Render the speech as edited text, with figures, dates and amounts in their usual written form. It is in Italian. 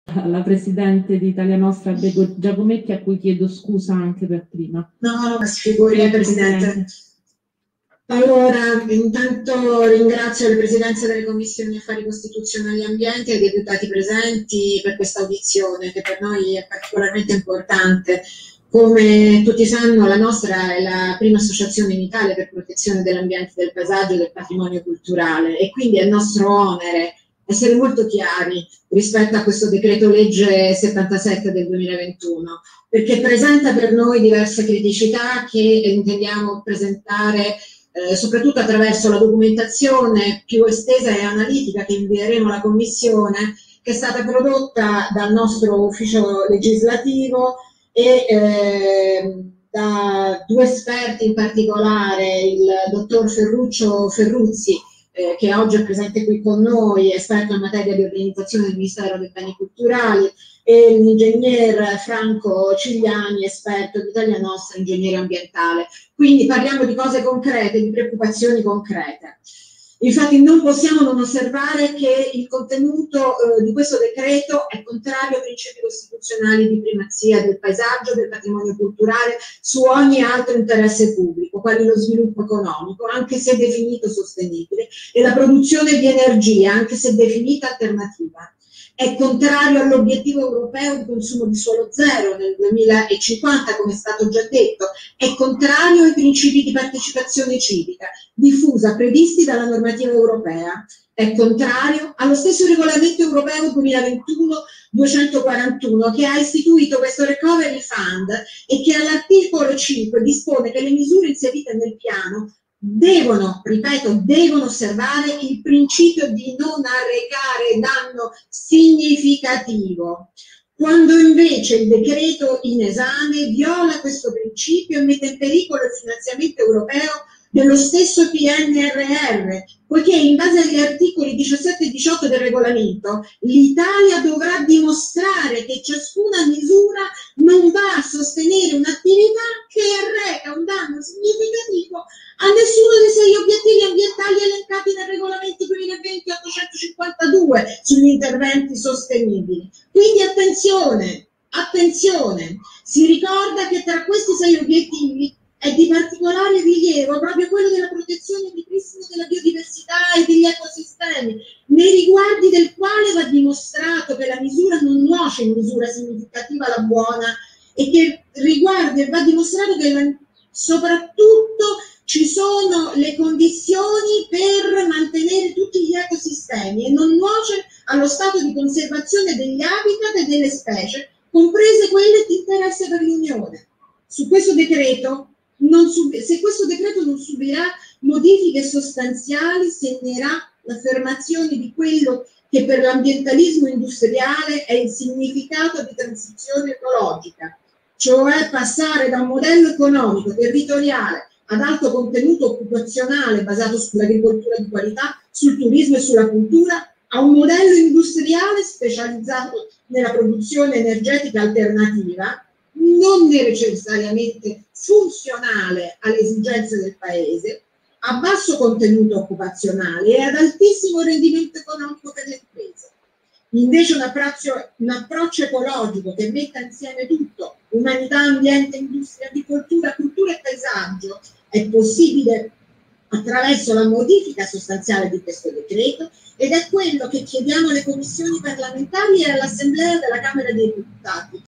alla Presidente di Italia Nostra, Bego Giacometti, a cui chiedo scusa anche per prima. No, ma si figuri, Presidente. Allora, intanto ringrazio la Presidenza delle Commissioni Affari Costituzionali e Ambiente e i deputati presenti per questa audizione, che per noi è particolarmente importante. Come tutti sanno, la nostra è la prima associazione in Italia per protezione dell'ambiente, del paesaggio e del patrimonio culturale, e quindi è nostro onere essere molto chiari rispetto a questo decreto legge 77 del 2021, perché presenta per noi diverse criticità che intendiamo presentare soprattutto attraverso la documentazione più estesa e analitica che invieremo alla Commissione, che è stata prodotta dal nostro ufficio legislativo e da due esperti in particolare, il dottor Ferruccio Ferruzzi, che oggi è presente qui con noi, esperto in materia di organizzazione del Ministero dei Beni Culturali, e l'ingegner Franco Cigliani, esperto di Italia Nostra, ingegnere ambientale. Quindi parliamo di cose concrete, di preoccupazioni concrete. Infatti non possiamo non osservare che il contenuto di questo decreto è contrario ai principi costituzionali di primazia del paesaggio, del patrimonio culturale su ogni altro interesse pubblico, quali lo sviluppo economico, anche se definito sostenibile, e la produzione di energia, anche se definita alternativa. È contrario all'obiettivo europeo di consumo di suolo zero nel 2050, come è stato già detto, è contrario ai principi di partecipazione civica diffusa previsti dalla normativa europea, è contrario allo stesso regolamento europeo 2021-241 che ha istituito questo Recovery Fund e che all'articolo 5 dispone che le misure inserite nel piano devono, ripeto, devono osservare il principio di non arrecare danno significativo, quando invece il decreto in esame viola questo principio e mette in pericolo il finanziamento europeo dello stesso PNRR, poiché in base agli articoli 17 e 18 del regolamento l'Italia dovrà dimostrare che ciascuna misura non va a sostenere un'attività che arreca un danno significativo a nessuno dei 6 obiettivi ambientali elencati nel regolamento 2020-852 sugli interventi sostenibili. Quindi attenzione, attenzione, si ricorda che tra questi 6 obiettivi è di particolare rilievo proprio quello della protezione e ripristino della biodiversità e degli ecosistemi, nei riguardi del quale va dimostrato che la misura non nuoce in misura significativa alla buona e che riguarda e va dimostrato che soprattutto ci sono le condizioni per mantenere tutti gli ecosistemi e non nuoce allo stato di conservazione degli habitat e delle specie, comprese quelle di interesse per l'Unione. Su questo decreto se questo decreto non subirà modifiche sostanziali, segnerà l'affermazione di quello che per l'ambientalismo industriale è il significato di transizione ecologica, cioè passare da un modello economico territoriale ad alto contenuto occupazionale basato sull'agricoltura di qualità, sul turismo e sulla cultura, a un modello industriale specializzato nella produzione energetica alternativa, non necessariamente funzionale alle esigenze del Paese, a basso contenuto occupazionale e ad altissimo rendimento economico per le imprese. Invece un approccio ecologico che metta insieme tutto, umanità, ambiente, industria, agricoltura, cultura e paesaggio, è possibile attraverso la modifica sostanziale di questo decreto, ed è quello che chiediamo alle commissioni parlamentari e all'Assemblea della Camera dei Deputati.